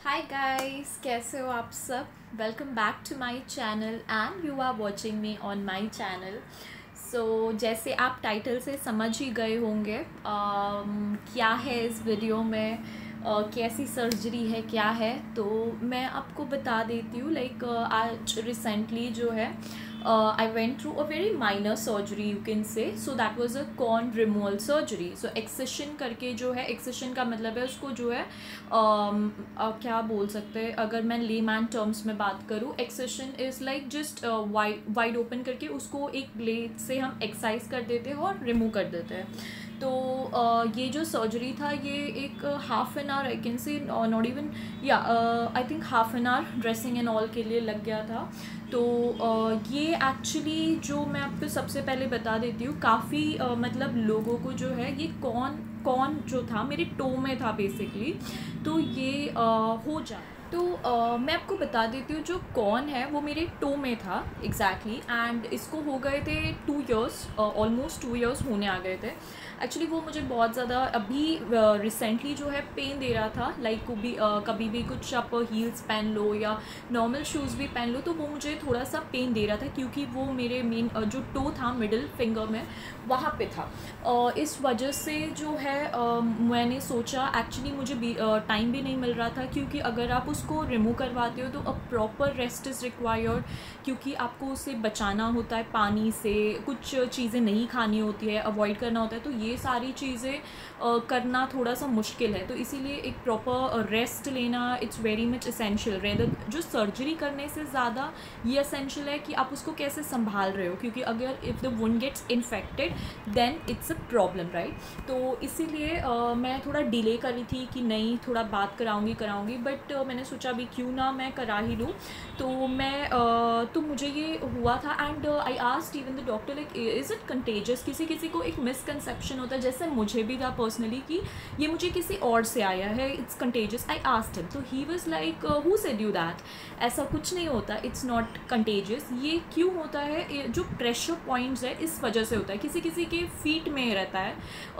Hi guys, कैसे हो आप सब। Welcome back to my channel and you are watching me on my channel. So जैसे आप टाइटल से समझ ही गए होंगे क्या है इस वीडियो में, कैसी सर्जरी है क्या है। तो मैं आपको बता देती हूँ आज रिसेंटली जो है I went through a very minor surgery you can say. So that was a corn removal surgery. So excision करके जो है, excision का मतलब है उसको जो है क्या बोल सकते हैं, अगर मैं लेमैन टर्म्स में बात करूँ, excision is like just wide open करके उसको एक ब्लेड से हम एक्सरसाइज कर देते हैं और रिमूव कर देते हैं। तो ये जो सर्जरी था ये एक half an hour I can say not even या I think half an hour dressing and all के लिए लग गया था। तो ये एक्चुअली जो मैं आपको सबसे पहले बता देती हूँ, काफ़ी मतलब लोगों को जो है ये कौन जो था मेरे टो में था बेसिकली, तो ये हो जाए। तो मैं आपको बता देती हूँ, जो कौन है वो मेरे टो में था एग्जैक्टली एंड इसको हो गए थे 2 इयर्स, ऑलमोस्ट 2 इयर्स होने आ गए थे। एक्चुअली वो मुझे बहुत ज़्यादा अभी रिसेंटली जो है पेन दे रहा था। लाइक कभी भी कुछ आप हील्स पहन लो या नॉर्मल शूज़ भी पहन लो तो वो मुझे थोड़ा सा पेन दे रहा था, क्योंकि वो मेरे मेन जो टो था मिडिल फिंगर में वहाँ पे था। इस वजह से जो है मैंने सोचा, एक्चुअली मुझे टाइम भी नहीं मिल रहा था, क्योंकि अगर आप उसको रिमूव करवाते हो तो a proper rest is required, क्योंकि आपको उसे बचाना होता है पानी से, कुछ चीज़ें नहीं खानी होती है, अवॉइड करना होता है। तो ये सारी चीज़ें करना थोड़ा सा मुश्किल है, तो इसीलिए एक प्रॉपर रेस्ट लेना it's very much essential. Rather जो सर्जरी करने से ज़्यादा ये असेंशियल है कि आप उसको कैसे संभाल रहे हो, क्योंकि अगर if the wound gets infected then it's a problem, right. तो इसीलिए मैं थोड़ा डिले कर रही थी कि नहीं थोड़ा बात कराऊंगी, बट मैंने सोचा अभी क्यों ना मैं करा ही लूँ। तो मैं तो मुझे ये हुआ था and I asked even the doctor like is it contagious. किसी को एक मिसकंसेप्शन होता है, जैसे मुझे भी था पर्सनली कि ये मुझे किसी और से आया है, it's contagious. I asked him, तो he was like who said you that, ऐसा कुछ नहीं होता, इट्स नॉट कंटेजियस। ये क्यों होता है, जो प्रेशर पॉइंट्स है इस वजह से होता है, किसी के फीट में रहता है।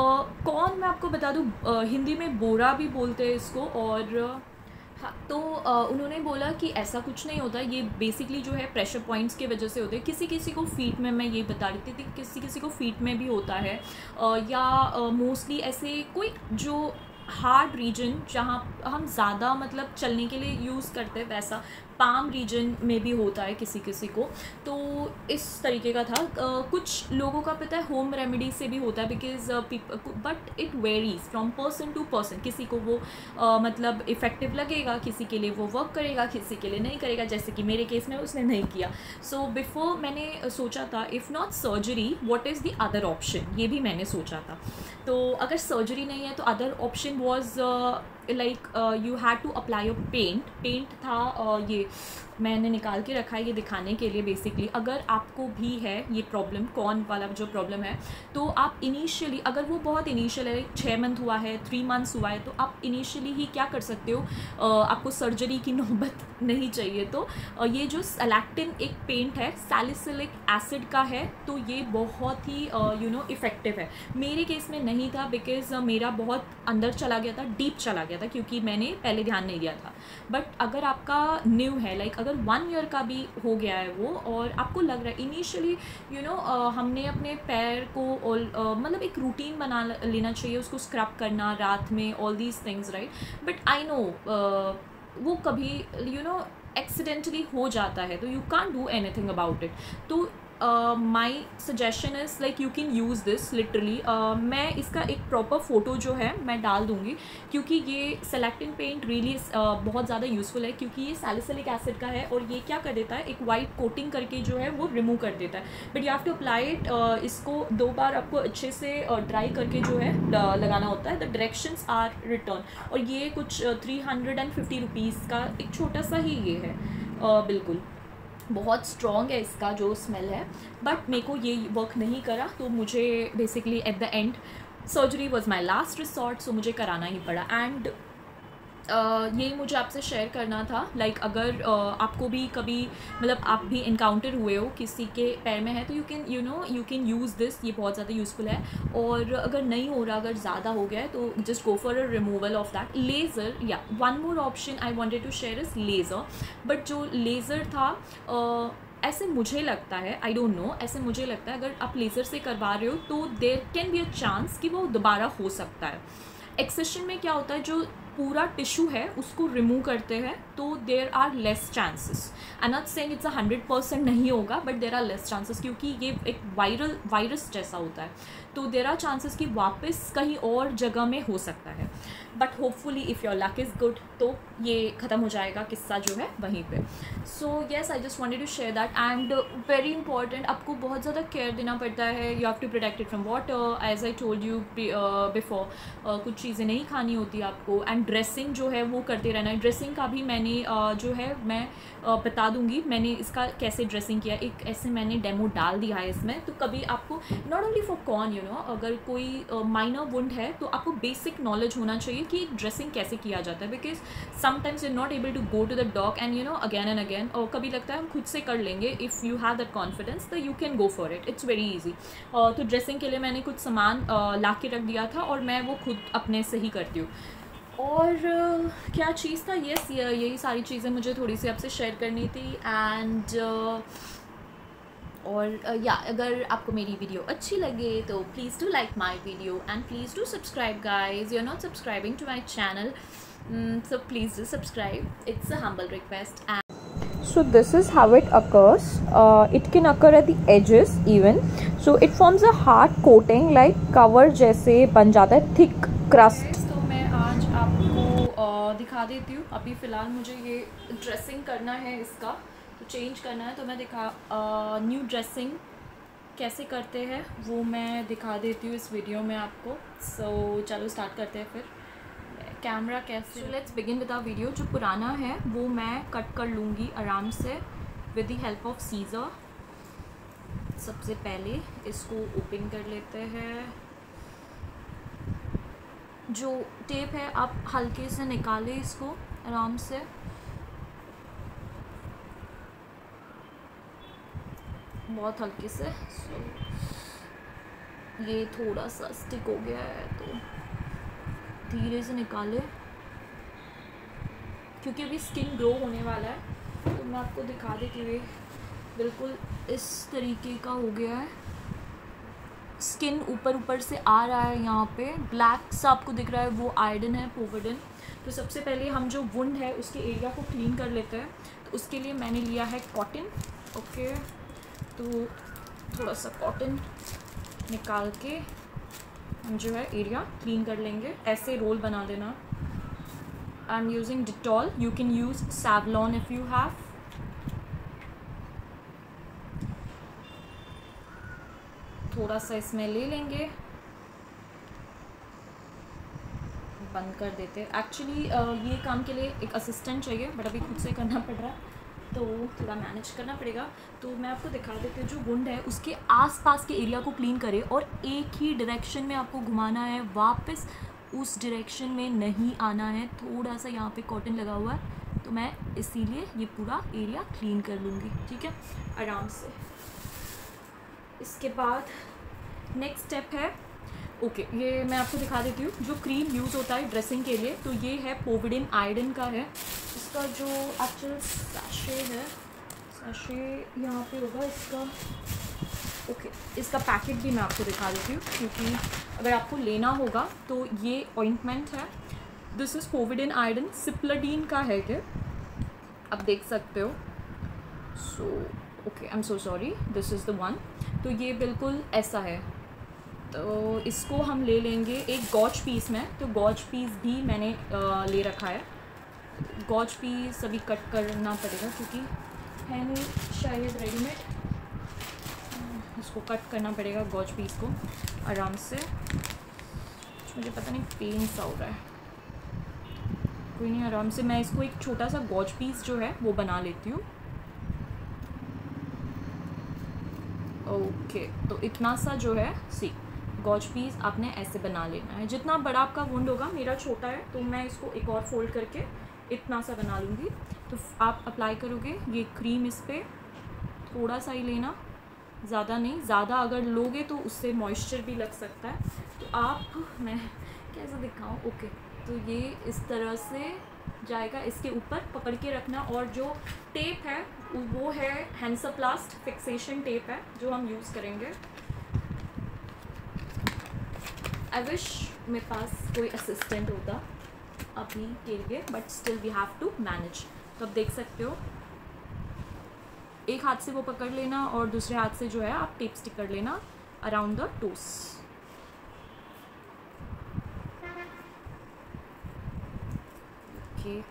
कौन मैं आपको बता दूँ, हिंदी में बोरा भी बोलते हैं इसको। और हाँ, तो उन्होंने बोला कि ऐसा कुछ नहीं होता, ये बेसिकली जो है प्रेशर पॉइंट्स की वजह से होते हैं। किसी को फीट में, मैं ये बता रही थी, किसी को फीट में भी होता है, या मोस्टली ऐसे कोई जो हार्ड रीजन जहाँ हम ज़्यादा मतलब चलने के लिए यूज़ करते हैं, वैसा पाम रीजन में भी होता है किसी को। तो इस तरीके का था। कुछ लोगों का पता है होम रेमेडी से भी होता है, because but it varies from person to person. किसी को वो मतलब इफ़ेक्टिव लगेगा, किसी के लिए वो वर्क करेगा, किसी के लिए नहीं करेगा, जैसे कि मेरे केस में उसने नहीं किया। सो बिफोर मैंने सोचा था if not surgery what is the other option, ये भी मैंने सोचा था। तो अगर सर्जरी नहीं है तो other option was like you had to apply a paint था। ये मैंने निकाल के रखा है ये दिखाने के लिए। बेसिकली अगर आपको भी है ये प्रॉब्लम, कौन वाला जो प्रॉब्लम है, तो आप इनिशियली, अगर वो बहुत इनिशियल है, 6 मंथ हुआ है, 3 मंथ्स हुआ है, तो आप इनिशियली ही क्या कर सकते हो, आपको सर्जरी की नौबत नहीं चाहिए। तो ये जो सेलेक्टिन एक पेंट है, सैलिसिलिक एसिड का है, तो ये बहुत ही इफ़ेक्टिव है। मेरे केस में नहीं था, बिकॉज मेरा बहुत अंदर चला गया था, डीप चला गया था, क्योंकि मैंने पहले ध्यान नहीं दिया था। बट अगर आपका न्यू है, लाइक अगर 1 ईयर का भी हो गया है वो, और आपको लग रहा है इनिशियली हमने अपने पैर को मतलब एक रूटीन बना लेना चाहिए, उसको स्क्रब करना रात में, all these things, right. But I know वो कभी एक्सीडेंटली हो जाता है, तो you can't do anything about it. तो my suggestion is like you can use this literally. मैं इसका एक प्रॉपर फ़ोटो जो है मैं डाल दूँगी, क्योंकि ये सेलेक्टिन पेंट रियली बहुत ज़्यादा यूज़फुल है, क्योंकि ये सैलिसिलिक एसिड का है और ये क्या कर देता है, एक वाइट कोटिंग करके जो है वो रिमूव कर देता है। But you have to apply it, इसको 2 बार आपको अच्छे से ड्राई करके जो है लगाना होता है। द डायरेक्शंस आर रिटर्न, और ये कुछ 350 रुपीज़ का एक छोटा सा ही ये है। बिल्कुल बहुत स्ट्रॉन्ग है इसका जो स्मेल है, बट मेरे को ये वर्क नहीं करा, तो मुझे basically at the end surgery was my last resort, so मुझे कराना ही पड़ा। एंड यही मुझे आपसे शेयर करना था। लाइक अगर आपको भी कभी मतलब आप भी इनकाउंटर हुए हो किसी के पैर में है तो यू कैन यूज़ दिस, ये बहुत ज़्यादा यूज़फुल है। और अगर नहीं हो रहा, अगर ज़्यादा हो गया है तो just go for a removal of that laser. या one more option I wanted to share is laser. But जो लेज़र था ऐसे मुझे लगता है, आई डोंट नो, ऐसे मुझे लगता है अगर आप लेज़र से करवा रहे हो तो there can be a chance कि वो दोबारा हो सकता है। एक्सेशन में क्या होता है, जो पूरा टिश्यू है उसको रिमूव करते हैं तो there are less chances. I not saying it's 100% नहीं होगा, but there are less chances, क्योंकि ये एक वायरस जैसा होता है तो देयर आर चांसेस कि वापस कहीं और जगह में हो सकता है। But hopefully if your luck is good तो ये ख़त्म हो जाएगा किस्सा जो है वहीं पे। So yes, I just wanted to share that. And very important, आपको बहुत ज़्यादा केयर देना पड़ता है। You have to protect it from water, as I told you before. कुछ चीज़ें नहीं खानी होती आपको। एंड ड्रेसिंग जो है वो करते रहना है। ड्रेसिंग का भी मैंने जो है मैं बता दूंगी मैंने इसका कैसे ड्रेसिंग किया। एक ऐसे मैंने डेमो डाल दिया है इसमें, तो कभी आपको नॉट ओनली फॉर कॉर्न अगर कोई माइनर वुंड है तो आपको बेसिक नॉलेज होना चाहिए कि ड्रेसिंग कैसे किया जाता है। Because sometimes you not able to go to the doc and again and again, और कभी लगता है हम खुद से कर लेंगे। If you have that confidence तो you can go for it, it's very easy. तो ड्रेसिंग के लिए मैंने कुछ सामान ला के रख दिया था और मैं वो खुद अपने से ही करती हूँ। और क्या चीज़ था, यस, यही सारी चीज़ें मुझे थोड़ी सी आपसे शेयर करनी थी। एंड या अगर आपको मेरी वीडियो अच्छी लगे तो please do like my video and please do subscribe guys. You are not subscribing to my channel, so please do subscribe. It's a humble request. And so this is how it occurs. It can occur at the edges even, so it forms a hard coating like cover जैसे बन जाता है, thick crust. तो मैं आज आपको दिखा देती हूँ। अभी फ़िलहाल मुझे ये ड्रेसिंग करना है, इसका तो चेंज करना है, तो मैं न्यू ड्रेसिंग कैसे करते हैं वो मैं दिखा देती हूँ इस वीडियो में आपको। सो चलो स्टार्ट करते हैं फिर। कैमरा कैसे, so let's begin with our video. जो पुराना है वो मैं कट कर लूँगी आराम से with the help of scissor. सबसे पहले इसको ओपन कर लेते हैं। जो टेप है आप हल्के से निकालें इसको आराम से। बहुत हल्के से। सो ये थोड़ा सा स्टिक हो गया है तो धीरे से निकाले, क्योंकि अभी स्किन ग्रो होने वाला है। तो मैं आपको दिखा देती हुई, बिल्कुल इस तरीके का हो गया है। स्किन ऊपर से आ रहा है, यहाँ पे ब्लैक सा आपको दिख रहा है, वो आयोडीन है, पोविडन। तो सबसे पहले हम जो वुंड है उसके एरिया को क्लीन कर लेते हैं। तो उसके लिए मैंने लिया है कॉटन। ओके, तो थोड़ा सा कॉटन निकाल के हम जो है एरिया क्लीन कर लेंगे। ऐसे रोल बना देना। I am using Dettol, you can use Savlon if you have. थोड़ा सा इसमें ले लेंगे, बंद कर देते। एक्चुअली ये काम के लिए एक असिस्टेंट चाहिए, बट अभी खुद से करना पड़ रहा है तो थोड़ा मैनेज करना पड़ेगा। तो मैं आपको दिखा देती हूँ, जो वुंड है उसके आसपास के एरिया को क्लीन करें और एक ही डायरेक्शन में आपको घुमाना है, वापस उस डायरेक्शन में नहीं आना है। थोड़ा सा यहाँ पे कॉटन लगा हुआ है तो मैं इसीलिए ये पूरा एरिया क्लीन कर लूँगी, ठीक है, आराम से। इसके बाद नेक्स्ट स्टेप है, ओके, ये मैं आपको दिखा देती हूँ। जो क्रीम यूज़ होता है ड्रेसिंग के लिए, तो ये है पोविडन आयोडीन का है। इसका जो एक्चुअल सैशे है, सैशे यहाँ पे होगा इसका। ओके, इसका पैकेट भी मैं आपको दिखा देती हूँ, क्योंकि अगर आपको लेना होगा तो ये ऑइंटमेंट है। This is povidone iodine, Cipladine का है ये, आप देख सकते हो। So okay, I am so sorry, this is the one. तो ये बिल्कुल ऐसा है। तो इसको हम ले लेंगे एक गॉज पीस में। तो गॉज पीस भी मैंने ले रखा है। गॉज पीस अभी कट करना पड़ेगा क्योंकि है नहीं शायद रेडीमेड। इसको कट करना पड़ेगा गॉज पीस को आराम से। मुझे पता नहीं पेन सा हो रहा है, कोई नहीं, आराम से मैं इसको एक छोटा सा गॉज पीस जो है वो बना लेती हूँ। ओके, तो इतना सा जो है, सी गॉज पीस आपने ऐसे बना लेना है। जितना बड़ा आपका वुंड होगा, मेरा छोटा है तो मैं इसको एक और फोल्ड करके इतना सा बना लूँगी। तो आप अप्लाई करोगे ये क्रीम इस पर, थोड़ा सा ही लेना, ज़्यादा नहीं। ज़्यादा अगर लोगे तो उससे मॉइस्चर भी लग सकता है। तो आप, मैं कैसे दिखाऊँ, ओके, तो ये इस तरह से जाएगा। इसके ऊपर पकड़ के रखना। और जो टेप है वो है हैंसोप्लास्ट फिक्सेशन टेप है जो हम यूज़ करेंगे। आई विश मेरे पास कोई असिस्टेंट होता अभी के लिए, but still we have to manage. तो आप देख सकते हो, एक हाथ से वो पकड़ लेना और दूसरे हाथ से जो है आप टेप स्टिक कर लेना अराउंड द टोस। ओके,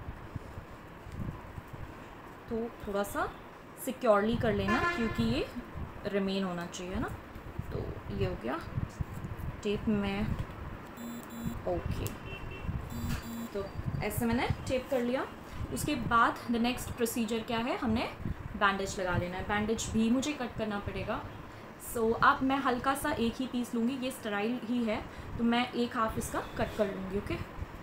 तो थोड़ा सा सिक्योरली कर लेना क्योंकि ये रिमेन होना चाहिए ना। तो ये हो गया टेप में। ओके, तो ऐसे मैंने टेप कर लिया। उसके बाद द नेक्स्ट प्रोसीजर क्या है, हमने बैंडेज लगा लेना है। बैंडेज भी मुझे कट करना पड़ेगा। सो अब मैं हल्का सा एक ही पीस लूँगी, ये स्टेराइल ही है तो मैं एक हाफ इसका कट कर लूँगी। ओके,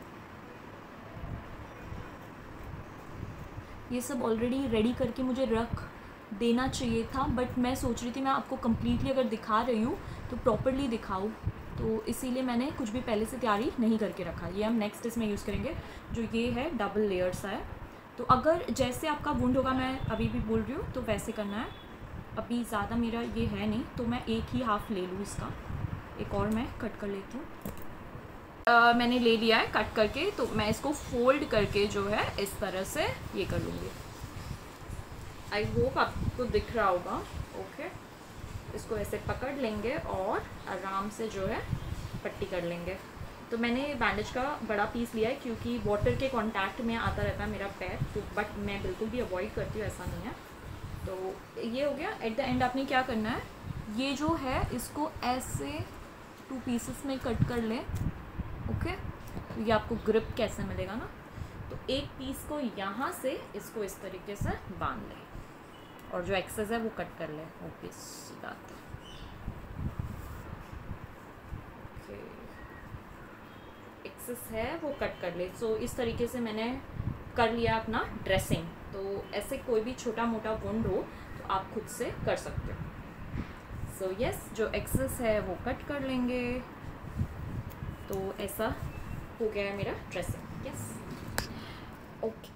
ये सब ऑलरेडी रेडी करके मुझे रख देना चाहिए था, बट मैं सोच रही थी मैं आपको कम्प्लीटली अगर दिखा रही हूँ तो प्रॉपरली दिखाऊँ, तो इसीलिए मैंने कुछ भी पहले से तैयारी नहीं करके रखा। ये हम नेक्स्ट इसमें यूज़ करेंगे। जो ये है डबल लेयर्स है, तो अगर जैसे आपका वुंड होगा, मैं अभी भी बोल रही हूँ, तो वैसे करना है। अभी ज़्यादा मेरा ये है नहीं तो मैं एक ही हाफ़ ले लूँ इसका। एक और मैं कट कर लेती हूँ। मैंने ले लिया है कट करके, तो मैं इसको फोल्ड करके जो है इस तरह से ये कर लूँगी। आई होप आपको दिख रहा होगा। ओके, इसको ऐसे पकड़ लेंगे और आराम से जो है पट्टी कर लेंगे। तो मैंने बैंडेज का बड़ा पीस लिया है क्योंकि वाटर के कांटेक्ट में आता रहता है मेरा पैर, तो बट मैं बिल्कुल भी अवॉइड करती हूँ, ऐसा नहीं है। तो ये हो गया। एट द एंड आपने क्या करना है, ये जो है इसको ऐसे 2 पीसेस में कट कर लें। ओके, तो ये आपको ग्रिप कैसे मिलेगा ना, तो एक पीस को यहाँ से इसको इस तरीके से बांध लें और जो एक्सेस है वो कट कर लें। ओके, सी बात है। एक्सेस है वो कट कर ले। सो इस तरीके से मैंने कर लिया अपना ड्रेसिंग। तो ऐसे कोई भी छोटा मोटा वुंड हो तो आप खुद से कर सकते हो। सो यस, जो एक्सेस है वो कट कर लेंगे। तो ऐसा हो गया है मेरा ड्रेसिंग। Yes, okay.